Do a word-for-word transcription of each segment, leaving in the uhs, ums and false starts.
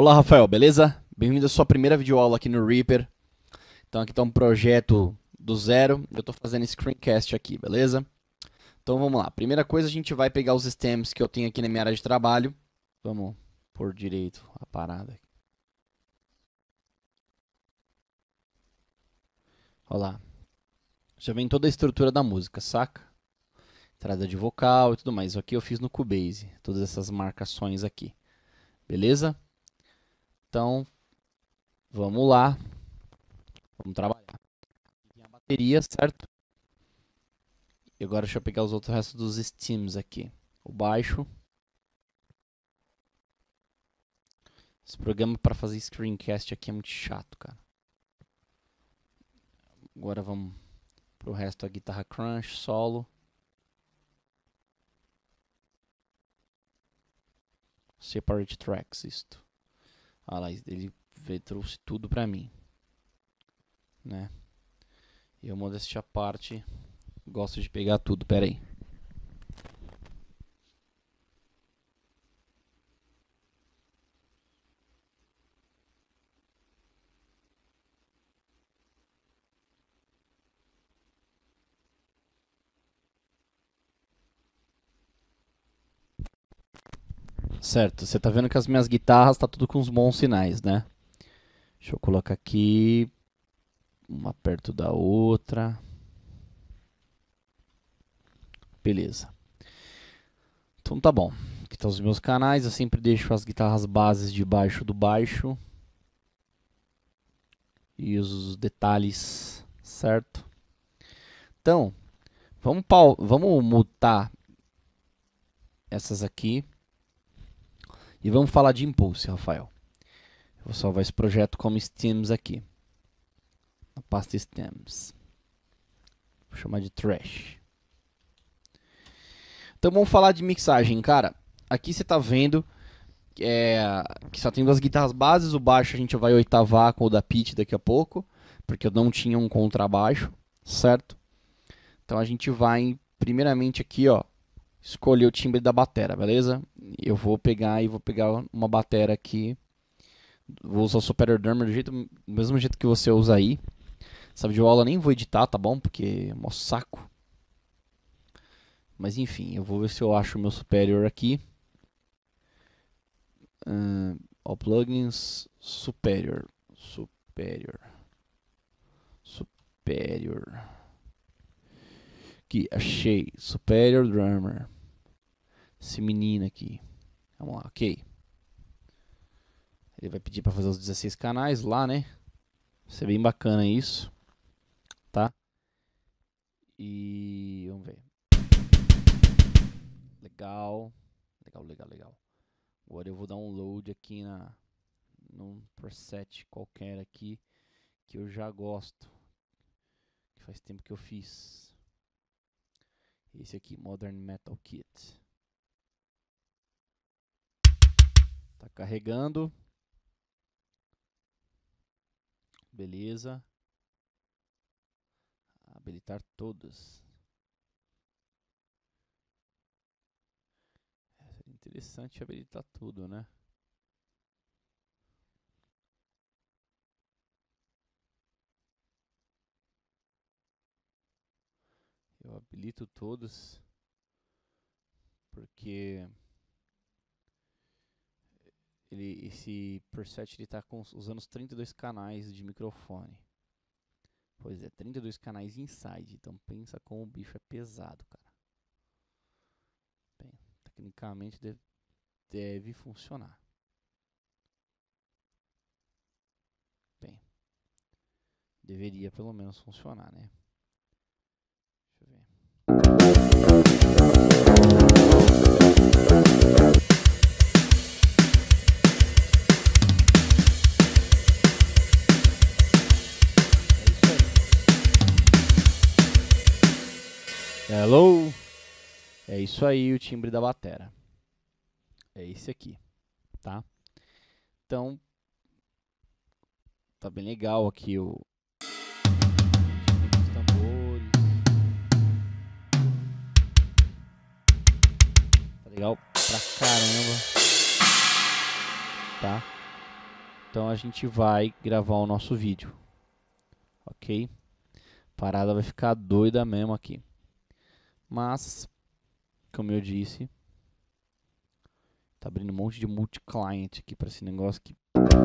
Olá, Rafael, beleza? Bem-vindo à sua primeira videoaula aqui no Reaper. Então aqui está um projeto do zero, eu estou fazendo screencast aqui, beleza? Então vamos lá, primeira coisa a gente vai pegar os stems que eu tenho aqui na minha área de trabalho. Vamos pôr direito a parada. Olha lá, já vem toda a estrutura da música, saca? Entrada de vocal e tudo mais, isso aqui eu fiz no Cubase, todas essas marcações aqui, beleza? Então, vamos lá, vamos trabalhar. Aqui tem a bateria, certo? E agora deixa eu pegar os outros restos dos stems aqui. O baixo. Esse programa para fazer screencast aqui é muito chato, cara. Agora vamos pro resto, a guitarra crunch, solo. Separate tracks, isto. Ah lá, ele trouxe tudo pra mim, né? E eu, modéstia à parte, gosto de pegar tudo, pera aí. Certo, você tá vendo que as minhas guitarras tá tudo com os bons sinais, né? Deixa eu colocar aqui, uma perto da outra. Beleza. Então tá bom. Aqui estão os meus canais, eu sempre deixo as guitarras bases debaixo do baixo. E os detalhes, certo? Então, vamos, pau vamos mutar essas aqui. E vamos falar de Impulse, Rafael. Eu vou salvar esse projeto como stems aqui. Na pasta stems. Vou chamar de trash. Então vamos falar de mixagem, cara. Aqui você tá vendo é, que só tem duas guitarras bases. O baixo a gente vai oitavar com o da Pitty daqui a pouco. Porque eu não tinha um contrabaixo, certo? Então a gente vai, primeiramente aqui, ó, escolher o timbre da batera, beleza? Eu vou pegar e vou pegar uma batera aqui. Vou usar o Superior Drummer do, jeito, do mesmo jeito que você usa aí. Essa videoaula eu nem vou editar, tá bom? Porque é mó saco. Mas enfim, eu vou ver se eu acho o meu Superior aqui. Uh, all plugins, Superior. Superior. Superior. Aqui, achei. Superior Drummer. Esse menino aqui. Vamos lá, ok. Ele vai pedir para fazer os dezesseis canais lá, né? Vai ser bem bacana isso. Tá? E vamos ver. Legal. Legal, legal, legal. Agora eu vou dar um load aqui na num preset qualquer aqui que eu já gosto. Que faz tempo que eu fiz. Esse aqui, Modern Metal Kit. Tá carregando. Beleza. Habilitar todos. É interessante habilitar tudo, né? Eu habilito todos porque ele, esse preset ele tá com, usando os trinta e dois canais de microfone. Pois é, trinta e dois canais inside, então pensa como o bicho é pesado, cara. Bem, tecnicamente deve, deve funcionar. Bem, deveria pelo menos funcionar, né? Deixa eu ver. Hello! É isso aí o timbre da batera. É esse aqui, tá? Então, tá bem legal aqui o os tambores. Tá legal pra caramba. Tá? Então a gente vai gravar o nosso vídeo. Ok? A parada vai ficar doida mesmo aqui. Mas, como eu disse, tá abrindo um monte de multi-client aqui para esse negócio aqui.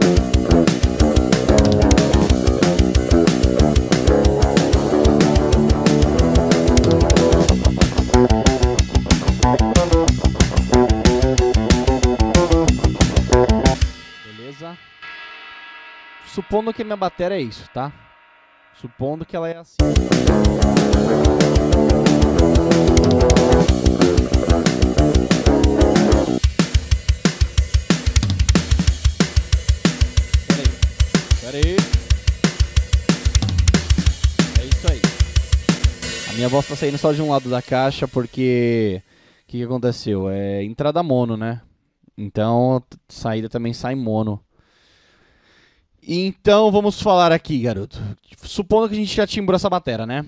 Beleza? Supondo que minha bateria é isso, tá? Supondo que ela é assim. Pera aí. É isso aí. A minha voz tá saindo só de um lado da caixa porque... O que, que aconteceu? É entrada mono, né? Então, saída também sai mono. Então, vamos falar aqui, garoto. Supondo que a gente já timbrou essa bateria, né?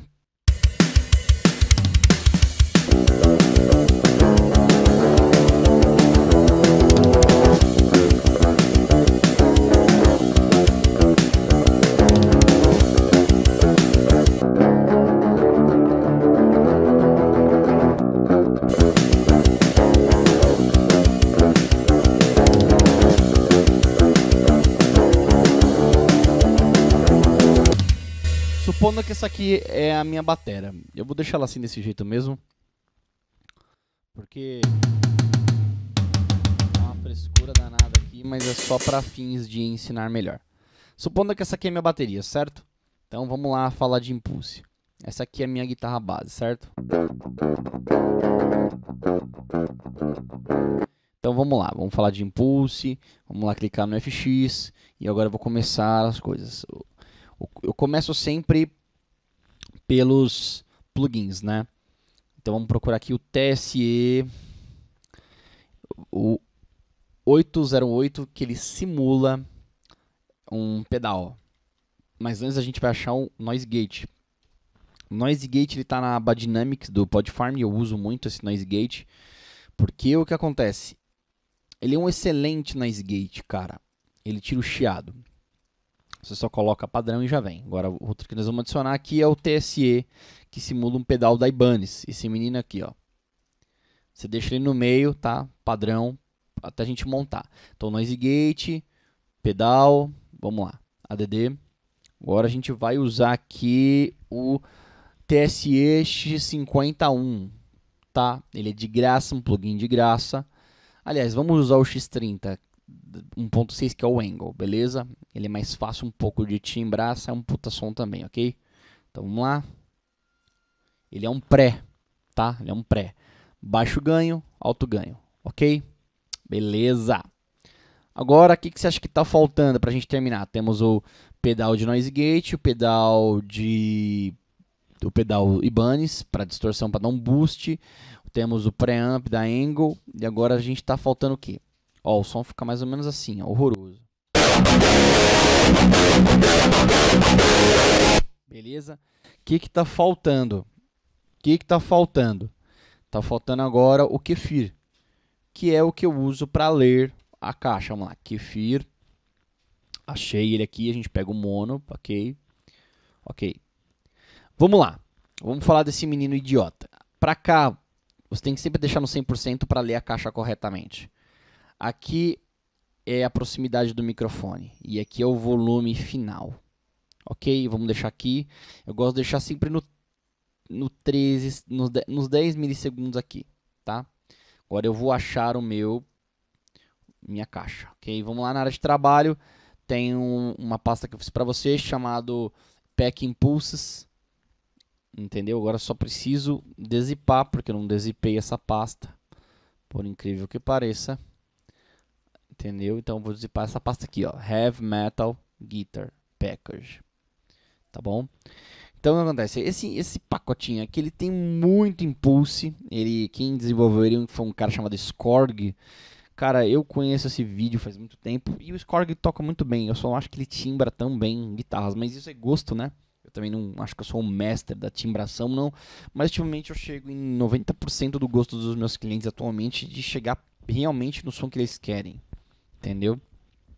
Supondo que essa aqui é a minha bateria. Eu vou deixar ela assim desse jeito mesmo. Porque é uma frescura danada aqui, mas é só para fins de ensinar melhor. Supondo que essa aqui é a minha bateria, certo? Então vamos lá falar de Impulse. Essa aqui é a minha guitarra base, certo? Então vamos lá, vamos falar de Impulse. Vamos lá clicar no F X. E agora eu vou começar as coisas. Eu começo sempre pelos plugins, né? Então vamos procurar aqui o T S E o oito zero oito, que ele simula um pedal. Mas antes a gente vai achar o Noise Gate. O Noise Gate ele tá na aba Dynamics do Podfarm, e eu uso muito esse Noise Gate. Porque o que acontece? Ele é um excelente Noise Gate, cara. Ele tira o chiado. Você só coloca padrão e já vem. Agora, o outro que nós vamos adicionar aqui é o T S E, que simula um pedal da Ibanez. Esse menino aqui, ó. Você deixa ele no meio, tá? Padrão, até a gente montar. Então, Noise Gate, pedal, vamos lá. A D D. Agora a gente vai usar aqui o T S E X cinquenta e um, tá? Ele é de graça, um plugin de graça. Aliás, vamos usar o X trinta. um ponto seis, que é o Angle, beleza? Ele é mais fácil um pouco de timbrar, sai um puta som também, ok? Então vamos lá. Ele é um pré, tá? Ele é um pré. Baixo ganho, alto ganho, ok? Beleza. Agora, o que, que você acha que tá faltando pra gente terminar? Temos o pedal de Noise Gate, o pedal de... o pedal Ibanez para distorção, para dar um boost. Temos o preamp da Angle. E agora a gente tá faltando o quê? Ó, o som fica mais ou menos assim, ó, horroroso. Beleza? O que que tá faltando? O que que tá faltando? Tá faltando agora o Kefir, que é o que eu uso para ler a caixa. Vamos lá, Kefir. Achei ele aqui, a gente pega o mono, ok? Ok. Vamos lá. Vamos falar desse menino idiota. Para cá, você tem que sempre deixar no cem por cento para ler a caixa corretamente. Aqui é a proximidade do microfone. E aqui é o volume final. Ok? Vamos deixar aqui. Eu gosto de deixar sempre no, no treze, nos, nos dez milissegundos aqui. Tá? Agora eu vou achar o meu... minha caixa. Ok? Vamos lá na área de trabalho. Tem um, uma pasta que eu fiz para vocês chamado Pack Impulses. Entendeu? Agora eu só preciso dezipar, porque eu não dezipei essa pasta. Por incrível que pareça. Entendeu? Então eu vou zipar essa pasta aqui, ó. Heavy Metal Guitar Package. Tá bom? Então o que acontece? Esse, esse pacotinho aqui, ele tem muito impulse. Ele, quem desenvolveu ele foi um cara chamado Skorg. Cara, eu conheço esse vídeo faz muito tempo. E o Skorg toca muito bem. Eu só não acho que ele timbra tão bem em guitarras. Mas isso é gosto, né? Eu também não acho que eu sou um mestre da timbração, não. Mas ultimamente eu chego em noventa por cento do gosto dos meus clientes atualmente de chegar realmente no som que eles querem. Entendeu?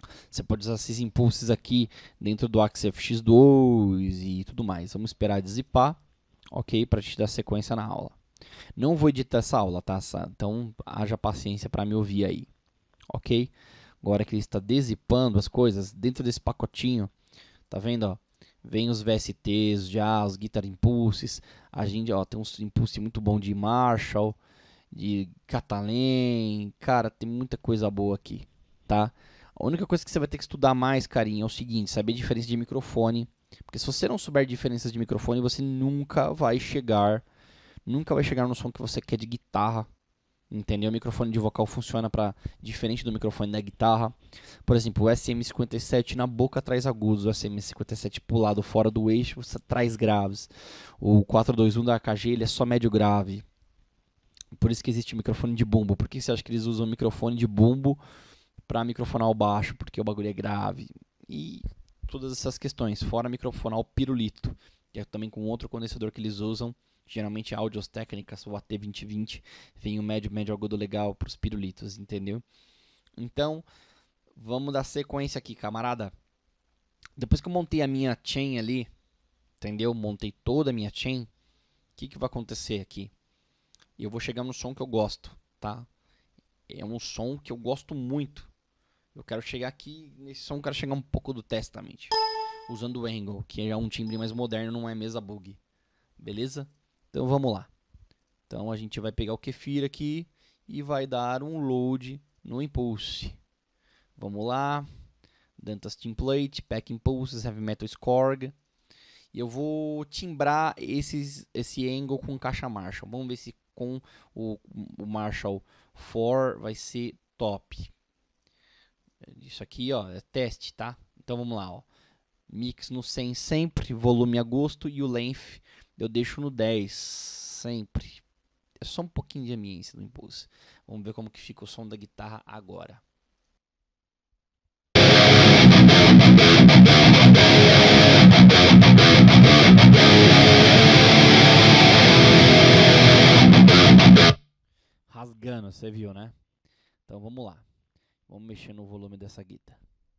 Você pode usar esses impulsos aqui dentro do Axie F X dois e tudo mais. Vamos esperar dissipar, ok? Para te dar sequência na aula. Não vou editar essa aula, tá? Então, haja paciência para me ouvir aí, ok? Agora que ele está dissipando as coisas, dentro desse pacotinho, tá vendo, ó? Vem os V S Ts já, os Guitar Impulses. A gente, ó, tem uns impulsos muito bom de Marshall, de Catalan. Cara, tem muita coisa boa aqui, tá? A única coisa que você vai ter que estudar mais, carinha, é o seguinte, saber a diferença de microfone. Porque se você não souber diferenças de microfone, você nunca vai chegar, nunca vai chegar no som que você quer de guitarra. Entendeu? O microfone de vocal funciona para diferente do microfone da guitarra. Por exemplo, o S M cinquenta e sete na boca traz agudos, o S M cinquenta e sete pro lado fora do eixo traz graves. O quatro dois um da A K G ele é só médio grave. Por isso que existe microfone de bumbo. Por que você acha que eles usam microfone de bumbo para microfonar o baixo? Porque o bagulho é grave. E todas essas questões. Fora microfonar o pirulito, que é também com outro condensador que eles usam. Geralmente Audios Técnicas, o A T vinte vinte, vem o médio, médio agudo legal para os pirulitos, entendeu? Então, vamos dar sequência aqui, camarada. Depois que eu montei a minha chain ali, entendeu? Montei toda a minha chain, o que, que vai acontecer aqui? Eu vou chegar no som que eu gosto, tá? É um som que eu gosto muito. Eu quero chegar aqui, nesse som eu quero chegar um pouco do Testament, usando o Angle, que é um timbre mais moderno, não é mesa bug. Beleza? Então vamos lá. Então a gente vai pegar o Kefir aqui e vai dar um load no Impulse. Vamos lá. Dantas Template, Pack Impulses, Heavy Metal Scorg. E eu vou timbrar esses, esse angle com caixa Marshall. Vamos ver se com o, o Marshall quatro vai ser top. Isso aqui, ó, é teste, tá? Então vamos lá, ó. Mix no cem sempre, volume a gosto e o length eu deixo no dez, sempre. É só um pouquinho de ambiência no Impulse. Vamos ver como que fica o som da guitarra agora. Rasgando, você viu, né? Então vamos lá. Vamos mexer no volume dessa guitarra.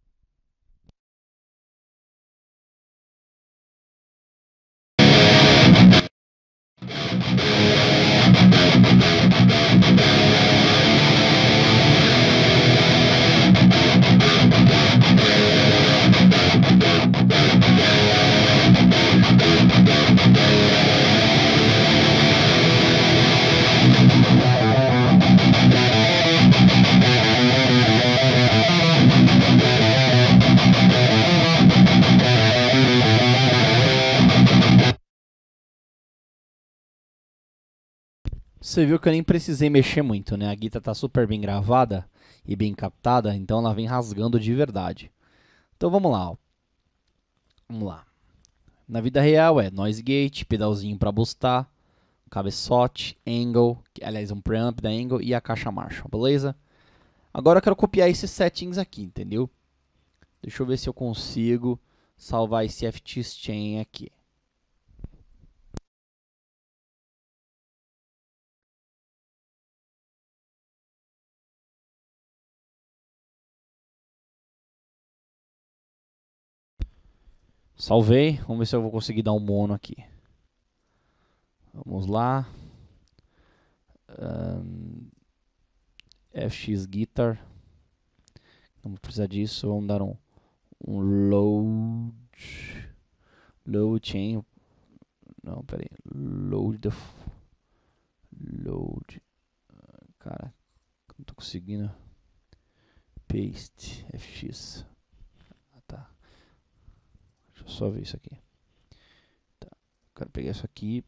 Você viu que eu nem precisei mexer muito, né? A guitarra tá super bem gravada e bem captada, então ela vem rasgando de verdade. Então vamos lá, ó. Vamos lá. Na vida real é noise gate, pedalzinho para boostar, cabeçote, angle, aliás um preamp da angle e a caixa Marshall, beleza? Agora eu quero copiar esses settings aqui, entendeu? Deixa eu ver se eu consigo salvar esse F X Chain aqui. Salvei, vamos ver se eu vou conseguir dar um mono aqui. Vamos lá. Um, F X Guitar. Não vou precisar disso, vamos dar um, um load. Load chain. Não, peraí. Load the. Load. Cara, não tô conseguindo. Paste. F X. Ah, tá. Deixa eu só ver isso aqui. Tá. Quero pegar isso aqui.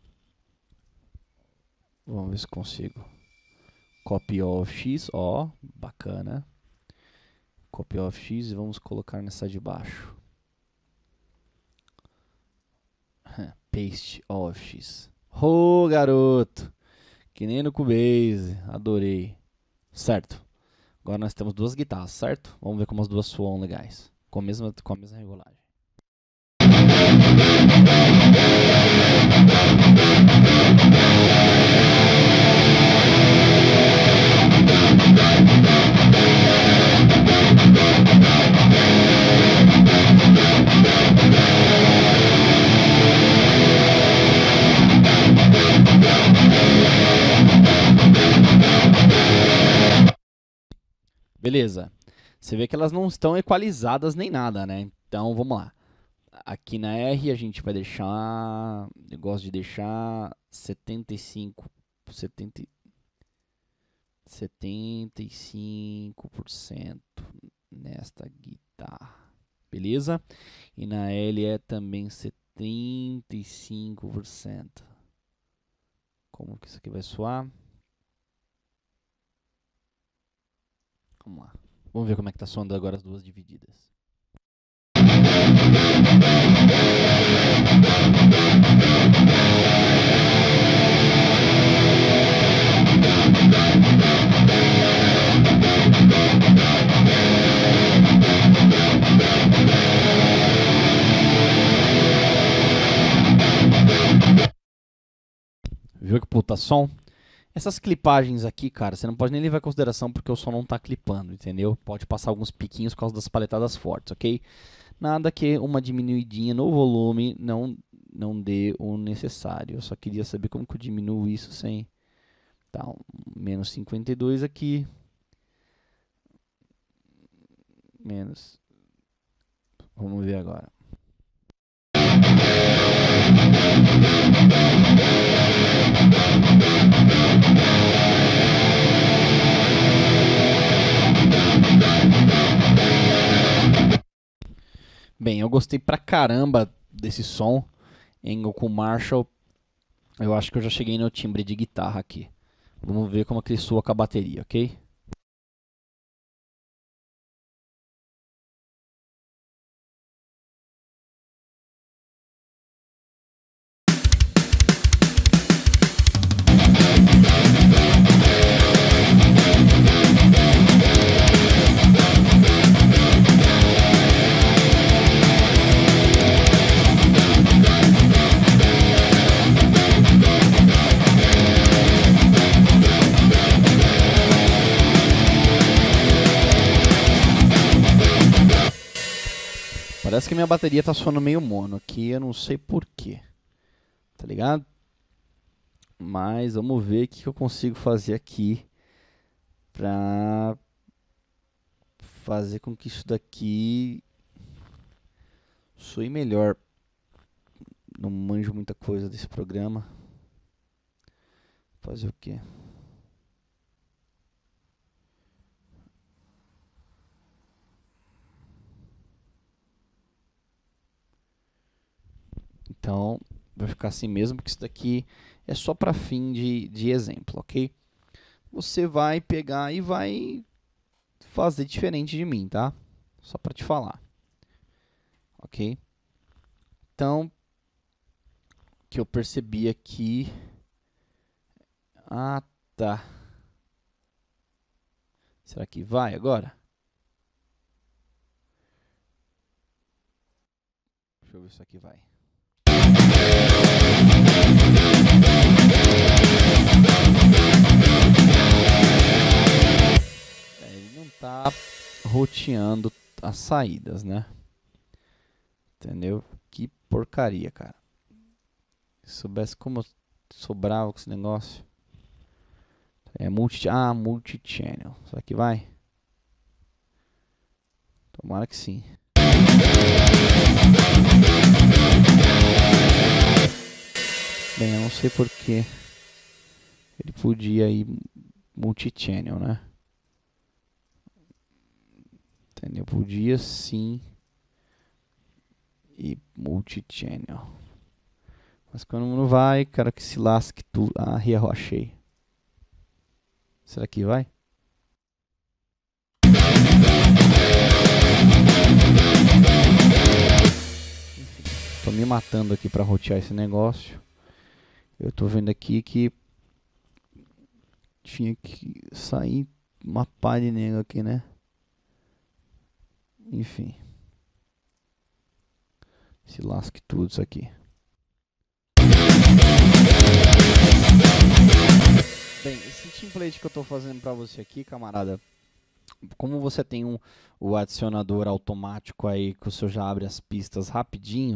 Vamos ver se consigo. Copy of X, ó, bacana. Copy of X e vamos colocar nessa de baixo. Paste of X. Ô, oh, garoto! Que nem no Cubase, adorei. Certo. Agora nós temos duas guitarras, certo? Vamos ver como as duas soam legais. Com a mesma, com a mesma regulagem. Beleza. Você vê que elas não estão equalizadas nem nada, né? Então, vamos lá. Aqui na R a gente vai deixar... Eu gosto de deixar setenta e cinco... setenta, setenta e cinco por cento nesta guitarra. Beleza? E na L é também setenta e cinco por cento. Como que isso aqui vai soar? Vamos lá. Vamos ver como é que tá soando agora as duas divididas. Viu que puta som? Essas clipagens aqui, cara, você não pode nem levar em consideração porque o som não tá clipando, entendeu? Pode passar alguns piquinhos por causa das paletadas fortes, ok? Nada que uma diminuidinha no volume não, não dê o necessário. Eu só queria saber como que eu diminuo isso sem... Tá, um menos cinquenta e dois aqui. Menos... Vamos ver agora. Bem, eu gostei pra caramba desse som. Engel com Marshall. Eu acho que eu já cheguei no timbre de guitarra aqui. Vamos ver como é que ele soa com a bateria, ok? Parece que minha bateria tá soando meio mono aqui, eu não sei porquê. Tá ligado? Mas vamos ver o que eu consigo fazer aqui pra fazer com que isso daqui soe melhor. Não manjo muita coisa desse programa. Fazer o quê? Então, vai ficar assim mesmo, porque isso daqui é só para fim de, de exemplo, ok? Você vai pegar e vai fazer diferente de mim, tá? Só para te falar, ok? Então, o que eu percebi aqui... Ah, tá. Será que vai agora? Deixa eu ver se aqui vai. É, ele não tá roteando as saídas, né? Entendeu? Que porcaria, cara. Se soubesse como eu sou bravo com esse negócio. É multi... Ah, multi-channel. Será que vai? Tomara que sim. Bem, eu não sei porque ele podia ir multi-channel, né? Entendeu? Podia sim ir multi-channel. Mas quando não vai, cara, que se lasque tudo. Ah, eu achei. Será que vai? Enfim, tô me matando aqui pra rotear esse negócio. Eu tô vendo aqui que tinha que sair uma pá de nego aqui, né? Enfim. Se lasque tudo isso aqui. Bem, esse template que eu tô fazendo pra você aqui, camarada, como você tem um, o adicionador automático aí, que o senhor já abre as pistas rapidinho,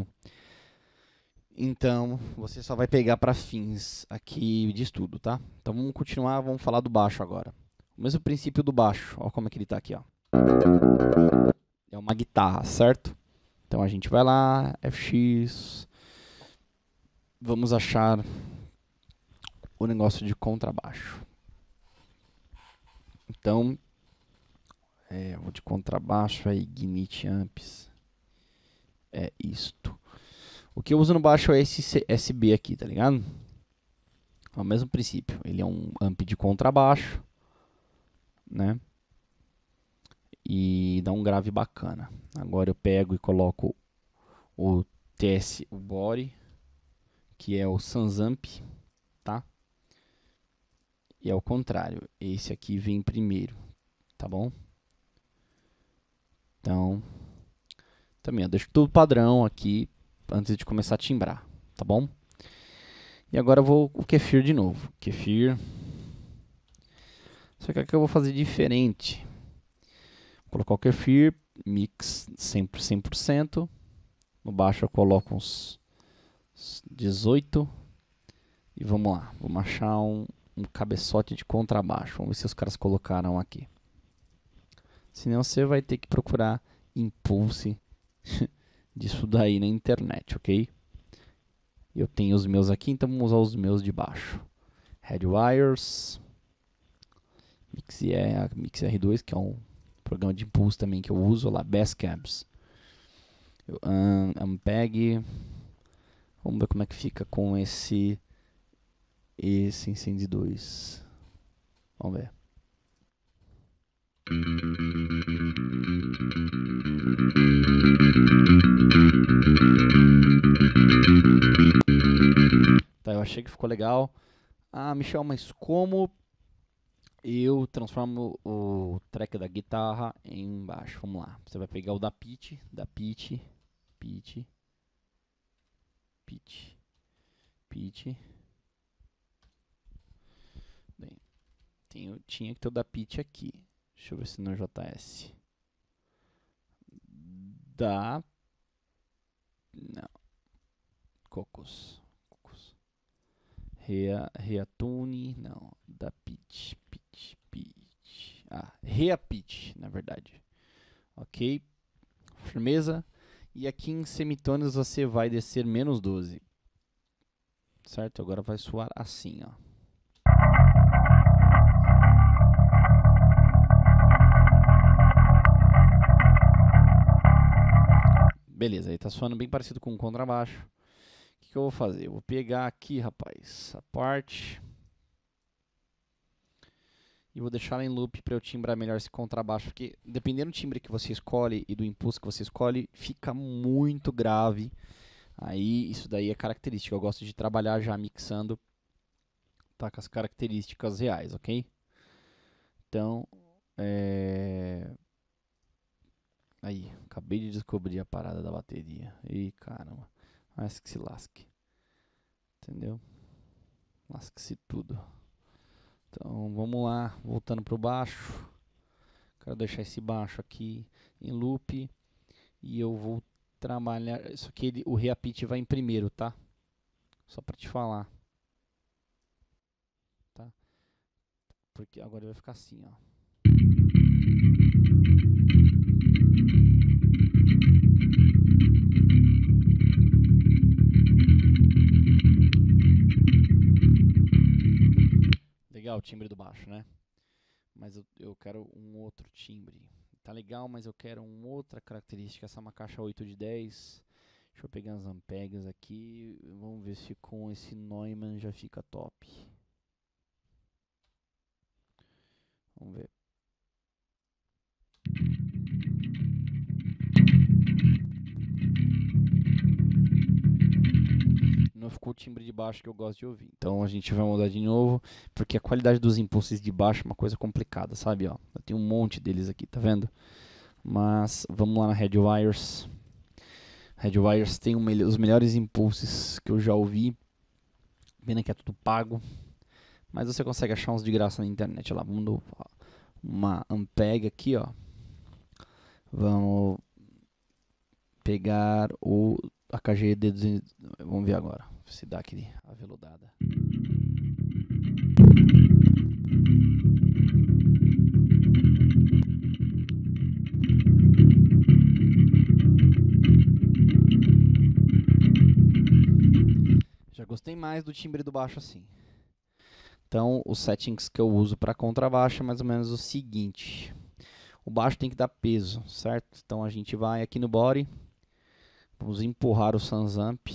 então você só vai pegar para fins aqui de estudo, tá? Então vamos continuar, vamos falar do baixo agora. O mesmo princípio do baixo. Olha como é que ele tá aqui, ó. É uma guitarra, certo? Então a gente vai lá, F X. Vamos achar o negócio de contrabaixo. Então, é, o de contrabaixo é Ignite Amps. É isto. O que eu uso no baixo é esse S B aqui, tá ligado? É o mesmo princípio. Ele é um amp de contrabaixo, né? E dá um grave bacana. Agora eu pego e coloco o T S, o body, que é o Sansamp, tá? E é o contrário. Esse aqui vem primeiro, tá bom? Então, também eu deixo tudo padrão aqui antes de começar a timbrar, tá bom? E agora eu vou o Kefir de novo. Kefir. Só que aqui eu vou fazer diferente. Vou colocar o Kefir, mix cem por cento. No baixo eu coloco uns dezoito. E vamos lá. Vamos achar um, um cabeçote de contrabaixo. Vamos ver se os caras colocaram aqui. Senão você vai ter que procurar Impulse disso daí na internet, ok? Eu tenho os meus aqui, então vamos usar os meus de baixo. Headwires. Mix, é, Mix R dois, que é um programa de impulso também que eu uso lá. Basscamps. Um, Ampeg. Vamos ver como é que fica com esse esse Incende dois. Vamos ver. Tá, eu achei que ficou legal. Ah, Michel, mas como eu transformo o track da guitarra em baixo? Vamos lá. Você vai pegar o da pitch, da pitch, pitch, pitch, pitch. Bem, tenho, tinha que ter o da pitch aqui. Deixa eu ver se no J S. Da. Não. Cocos. Cocos. Rea, Reatune. Não. Da pitch. Pitch. Pitch. Ah, Rea pitch, na verdade. Ok. Firmeza. E aqui em semitonos você vai descer menos doze. Certo? Agora vai soar assim, ó. Beleza, aí tá soando bem parecido com o contrabaixo. O que, que eu vou fazer? Eu vou pegar aqui, rapaz, essa parte. E vou deixar ela em loop para eu timbrar melhor esse contrabaixo. Porque dependendo do timbre que você escolhe e do impulso que você escolhe, fica muito grave. Aí isso daí é característica. Eu gosto de trabalhar já mixando, tá, com as características reais, ok? Então, é... aí, acabei de descobrir a parada da bateria. Ih, caramba. Mas que se lasque. Entendeu? Lasque-se tudo. Então, vamos lá. Voltando pro baixo. Quero deixar esse baixo aqui em loop. E eu vou trabalhar... Isso aqui, ele, o reapit vai em primeiro, tá? Só pra te falar. Tá? Porque agora ele vai ficar assim, ó. Legal o timbre do baixo, né? Mas eu, eu quero um outro timbre. Tá legal, mas eu quero uma outra característica. Essa é uma caixa oito de dez. Deixa eu pegar as ampegas aqui. Vamos ver se com esse Neumann já fica top. Vamos ver. Não ficou o timbre de baixo que eu gosto de ouvir. Então a gente vai mudar de novo, porque a qualidade dos impulsos de baixo é uma coisa complicada, sabe? Ó, eu tenho um monte deles aqui, tá vendo? Mas vamos lá na Headwires. Headwires tem um, os melhores impulsos que eu já ouvi. Pena que é tudo pago. Mas você consegue achar uns de graça na internet. Olha lá, vamos no, uma Ampeg aqui, ó. Vamos pegar o A K G D duzentos. Vamos ver agora se dá aquele aveludada. mais do timbre do baixo assim. Então, os settings que eu uso para contrabaixo é mais ou menos o seguinte. O baixo tem que dar peso, certo? Então a gente vai aqui no body. Vamos empurrar o Sansamp.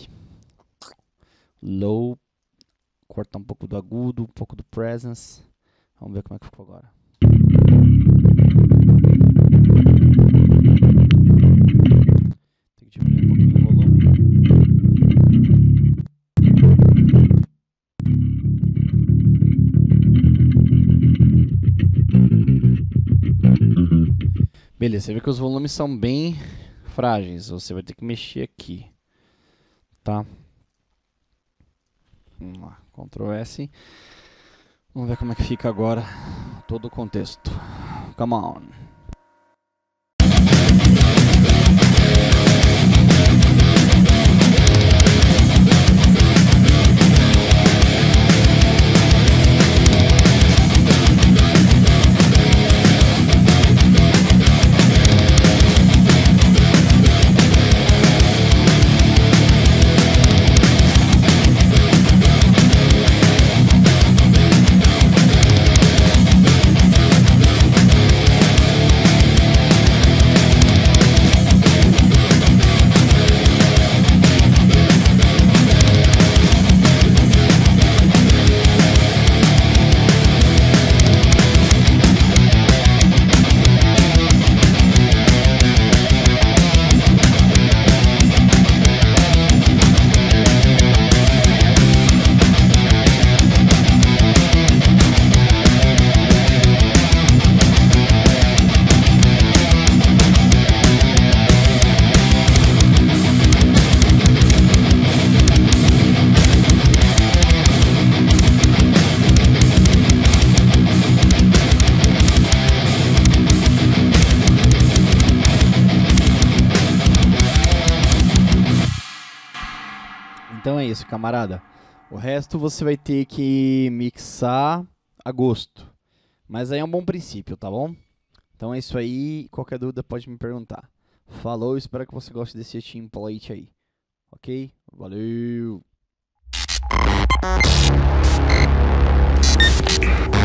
Low. Cortar um pouco do agudo, um pouco do presence. Vamos ver como é que ficou agora. Tem que diminuir um pouquinho o volume. Beleza, você vê que os volumes são bem frágeis. Você vai ter que mexer aqui. Tá? Vamos lá, control S. Vamos ver como é que fica agora todo o contexto. Come on. Então é isso, camarada. O resto você vai ter que mixar a gosto. Mas aí é um bom princípio, tá bom? Então é isso aí. Qualquer dúvida pode me perguntar. Falou, espero que você goste desse template aí. Ok? Valeu!